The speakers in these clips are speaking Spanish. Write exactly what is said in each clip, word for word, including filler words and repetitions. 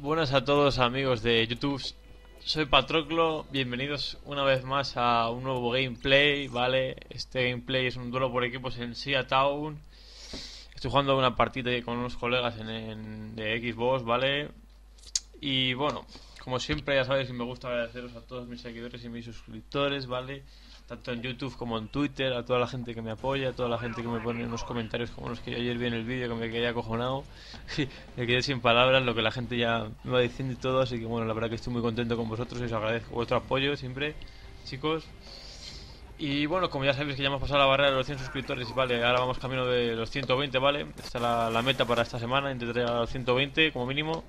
Buenas a todos amigos de YouTube, soy Patroclo, bienvenidos una vez más a un nuevo gameplay, ¿vale? Este gameplay es un duelo por equipos en Sia Town. Estoy jugando una partida con unos colegas en, en- de Xbox, ¿vale? Y bueno, como siempre ya sabéis que me gusta agradeceros a todos mis seguidores y mis suscriptores, ¿vale? Tanto en YouTube como en Twitter, a toda la gente que me apoya, a toda la gente que me pone unos comentarios como los que yo ayer vi en el vídeo que me quedé acojonado. Me quedé sin palabras, lo que la gente ya me va diciendo y todo, así que bueno, la verdad que estoy muy contento con vosotros y os agradezco vuestro apoyo siempre, chicos. Y bueno, como ya sabéis que ya hemos pasado la barrera de los cien suscriptores, vale, ahora vamos camino de los ciento veinte, ¿vale? Esta es la, la meta para esta semana, intentaré a los ciento veinte como mínimo.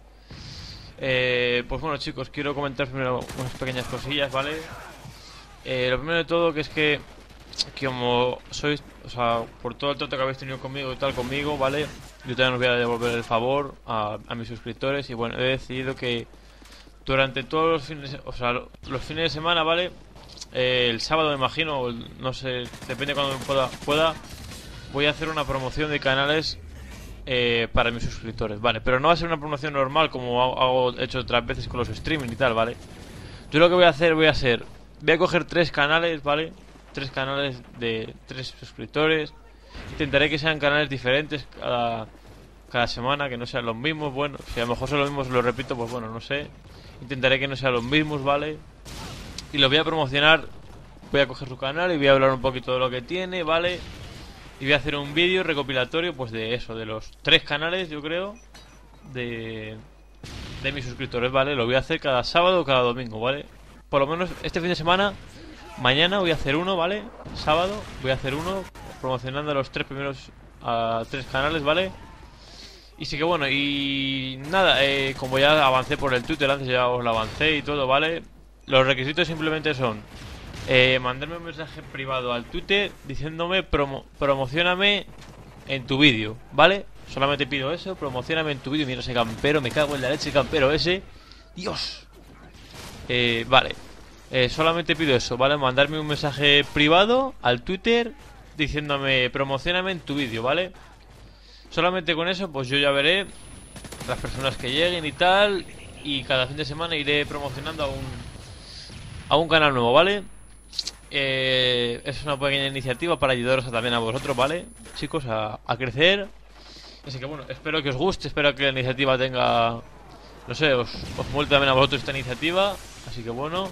Eh, pues bueno, chicos, quiero comentar primero unas pequeñas cosillas, ¿vale? Eh, lo primero de todo que es que, que como sois, o sea, por todo el trato que habéis tenido conmigo y tal conmigo, ¿vale? Yo también os voy a devolver el favor a, a mis suscriptores y bueno, he decidido que durante todos los fines, o sea, los fines de semana, ¿vale? Eh, el sábado me imagino, o el- no sé, depende cuando pueda, pueda, voy a hacer una promoción de canales eh, para mis suscriptores, ¿vale? Pero no va a ser una promoción normal como hago, hago- he hecho otras veces con los streaming y tal, ¿vale? Yo lo que voy a hacer, voy a hacer, voy a coger tres canales, ¿vale? Tres canales de tres suscriptores. Intentaré que sean canales diferentes cada, cada semana, que no sean los mismos. Bueno, si a lo mejor son los mismos, lo repito, pues bueno, no sé. Intentaré que no sean los mismos, ¿vale? Y los voy a promocionar. Voy a coger su canal y voy a hablar un poquito de lo que tiene, ¿vale? Y voy a hacer un vídeo recopilatorio, pues de eso, de los tres canales, yo creo, de, de mis suscriptores, ¿vale? Lo voy a hacer cada sábado o cada domingo, ¿vale? Por lo menos este fin de semana, mañana voy a hacer uno, ¿vale? Sábado voy a hacer uno promocionando los tres primeros a tres canales, ¿vale? Y sí que bueno, y nada, eh, como ya avancé por el Twitter, antes ya os lo avancé y todo, ¿vale? Los requisitos simplemente son eh, mandarme un mensaje privado al Twitter diciéndome promo promocioname en tu vídeo, ¿vale? Solamente pido eso, promocioname en tu vídeo. Mira ese campero, me cago en la leche campero ese. Dios. Eh, vale. Eh, solamente pido eso, ¿vale? Mandarme un mensaje privado al Twitter diciéndome promocioname en tu vídeo, ¿vale? Solamente con eso, pues yo ya veré las personas que lleguen y tal. Y cada fin de semana iré promocionando a un, a un canal nuevo, ¿vale? Eh, es una pequeña iniciativa para ayudaros a, también a vosotros, ¿vale? Chicos, a, a crecer. Así que bueno, espero que os guste, espero que la iniciativa tenga... No sé, os, os mole también a vosotros esta iniciativa. Así que bueno.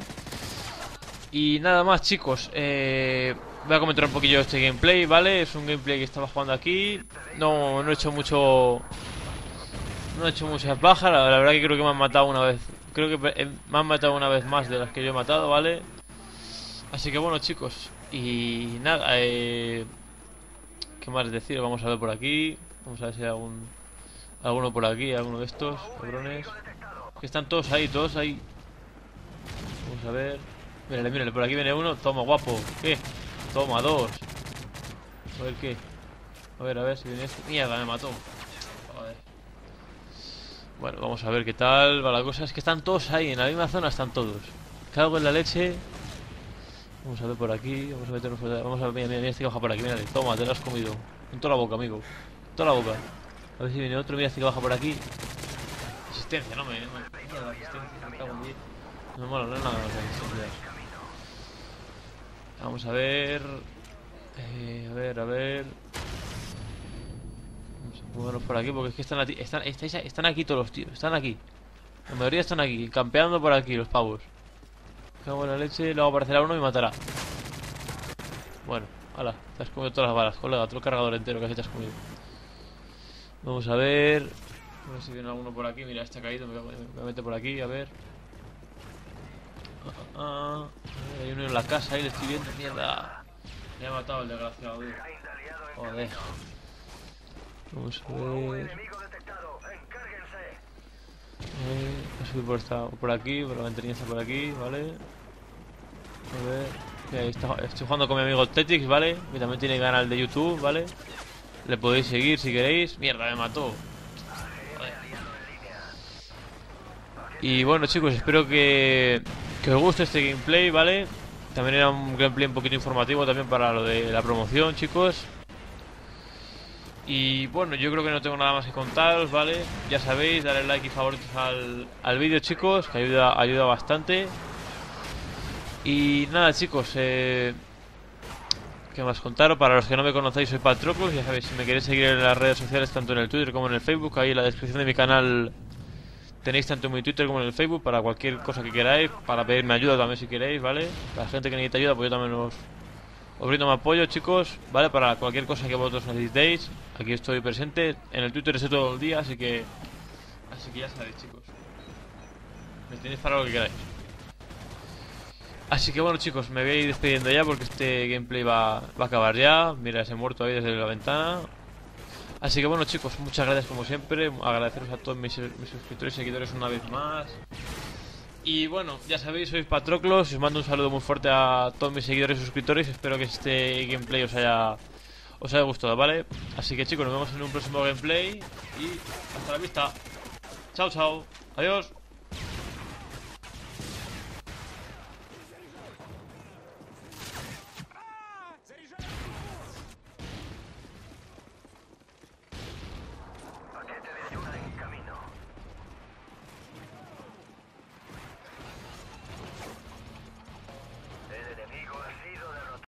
Y nada más, chicos. Eh, voy a comentar un poquillo este gameplay, ¿vale? Es un gameplay que estaba jugando aquí. No, no he hecho mucho... No he hecho muchas bajas. La, la verdad que creo que me han matado una vez. Creo que eh, me han matado una vez más de las que yo he matado, ¿vale? Así que bueno, chicos. Y nada, eh... ¿qué más decir? Vamos a ver por aquí. Vamos a ver si hay algún... Alguno por aquí, alguno de estos cabrones. Que están todos ahí, todos ahí. Vamos a ver. Mírale, mírale, por aquí viene uno. Toma, guapo. ¿Qué? Toma, dos. A ver qué. A ver, a ver si viene este. Mierda, me mató. Joder. Bueno, vamos a ver qué tal va la cosa. Es que están todos ahí, en la misma zona están todos. Cago en la leche. Vamos a ver por aquí. Vamos a meternos por aquí. Vamos a ver, mira, mira, mira este que baja por aquí. Mírale, toma, te lo has comido. En toda la boca, amigo. En toda la boca. A ver si viene otro. Mira este que baja por aquí. Asistencia, no me. No me mierda, asistencia. Me cago en diez. No me mola, no es nada más asistencia. Vamos a ver. Eh, a ver, a ver. Vamos a movernos por aquí porque es que están, aquí- están, estáis- están aquí todos los tíos. Están aquí. La mayoría están aquí, campeando por aquí los pavos. Cago en la leche, luego aparecerá uno y me matará. Bueno, hala, te has comido todas las balas, colega, otro cargador entero que así te has comido. Vamos a ver. A ver si viene alguno por aquí. Mira, este ha caído, me voy a me voy a meter por aquí, a ver. Ah, ah, ah. Hay uno en la casa ahí, le estoy viendo, mierda. Me ha matado el desgraciado, tío. Joder. Vamos a ver. Eh, voy a subir por, esta, por aquí, por la ventanilla está por aquí, ¿vale? A ver. Mira, ahí está- estoy jugando con mi amigo Tetix, ¿vale? Que también tiene canal de YouTube, ¿vale? Le podéis seguir si queréis. Mierda, me mató. Joder. Y bueno, chicos, espero que, que os guste este gameplay, ¿vale? También era un gameplay un poquito informativo también para lo de la promoción, chicos. Y bueno, yo creo que no tengo nada más que contaros, ¿vale? Ya sabéis, darle like y favoritos al, al vídeo, chicos, que ayuda, ayuda bastante. Y nada, chicos, eh... ¿qué más contaros? Para los que no me conocéis, soy Patroclus. Ya sabéis, si me queréis seguir en las redes sociales, tanto en el Twitter como en el Facebook, ahí en la descripción de mi canal tenéis tanto en mi Twitter como en el Facebook para cualquier cosa que queráis, para pedirme ayuda también si queréis, ¿vale? Para la gente que necesita ayuda, pues yo también os, os brindo mi apoyo, chicos, ¿vale? Para cualquier cosa que vosotros necesitéis, aquí estoy presente. En el Twitter estoy todo el día, así que... Así que ya sabéis, chicos. Me tenéis para lo que queráis. Así que bueno, chicos, me voy a ir despidiendo ya porque este gameplay va, va a acabar ya. Mira, ese muerto ahí desde la ventana. Así que bueno, chicos, muchas gracias como siempre. Agradeceros a todos mis, mis suscriptores y seguidores una vez más. Y bueno, ya sabéis, soy Patroclos. Os mando un saludo muy fuerte a todos mis seguidores y suscriptores. Espero que este gameplay os haya os haya gustado, ¿vale? Así que chicos, nos vemos en un próximo gameplay. Y hasta la vista. Chao, chao. Adiós.